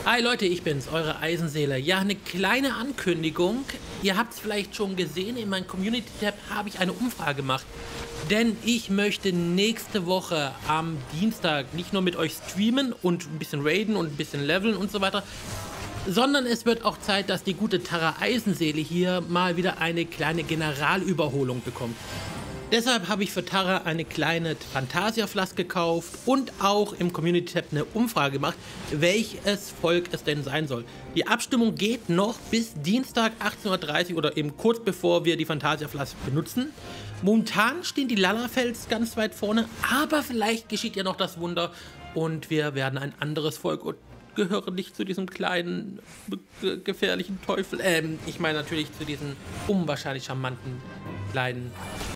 Hi Leute, ich bin's, eure Eisenseele. Ja, eine kleine Ankündigung. Ihr habt es vielleicht schon gesehen, in meinem Community-Tab habe ich eine Umfrage gemacht. Denn ich möchte nächste Woche am Dienstag nicht nur mit euch streamen und ein bisschen raiden und ein bisschen leveln und so weiter, sondern es wird auch Zeit, dass die gute Tara Eisenseele hier mal wieder eine kleine Generalüberholung bekommt. Deshalb habe ich für Tara eine kleine Fantasia-Flaske gekauft und auch im Community-Tab eine Umfrage gemacht, welches Volk es denn sein soll. Die Abstimmung geht noch bis Dienstag 18:30 Uhr oder eben kurz bevor wir die Fantasia-Flaske benutzen. Momentan stehen die Lalafels ganz weit vorne, aber vielleicht geschieht ja noch das Wunder und wir werden ein anderes Volk und gehören nicht zu diesem kleinen, gefährlichen Teufel. Ich meine natürlich zu diesem unwahrscheinlich charmanten kleinen